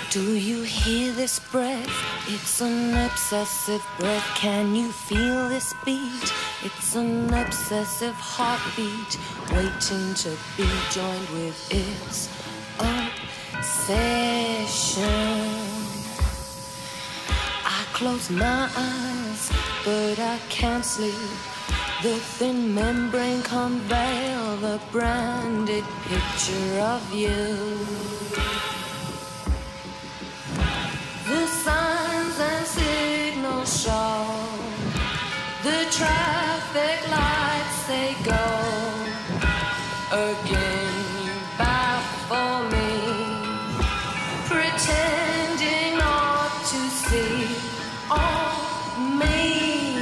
Do you hear this breath? It's an obsessive breath. Can you feel this beat? It's an obsessive heartbeat, waiting to be joined with its obsession. I close my eyes, but I can't sleep. The thin membrane can't veil the branded picture of you. The signs and signals show, the traffic lights they go. Again you baffle me, pretending not to see all me.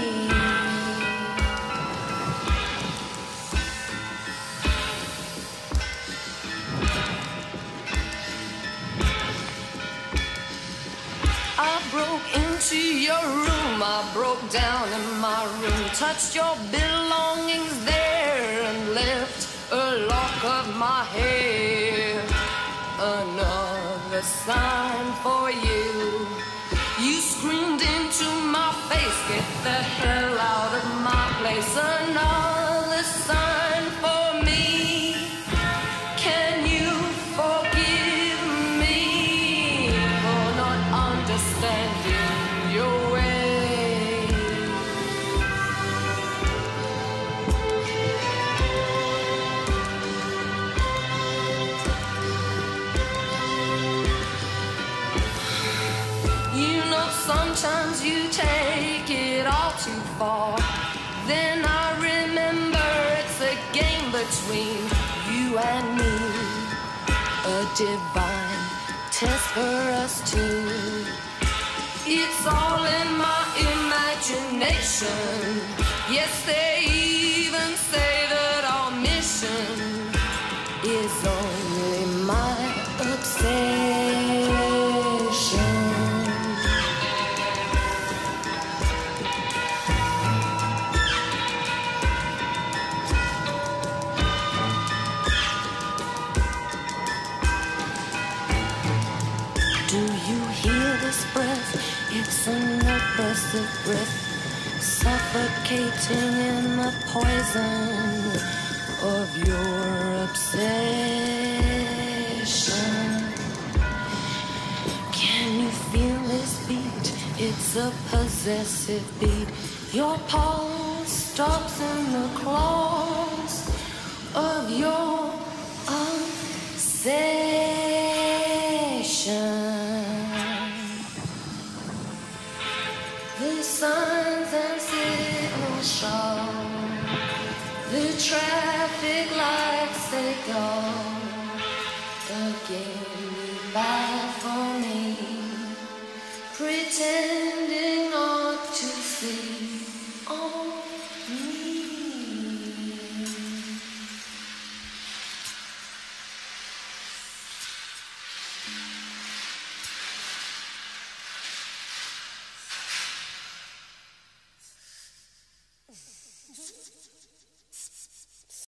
I broke into your room, I broke down in my room, touched your belongings there and left a lock of my hair. Another sign for you. You screamed into my face, get the hell out of my place. Another sign for me. Can you forgive me for not understanding your way? You know sometimes you take it all too far. Then I remember it's a game between you and me, a divine test for us two. It's all in my imagination. Yes, they even say that our mission is only my obsession. Do you hear this breath? It's an oppressive breath, suffocating in the poison of your obsession. Can you feel this beat? It's a possessive beat. Your pulse stops in the claws of your obsession. The signs and signals show, the traffic lights they go. Again, you back.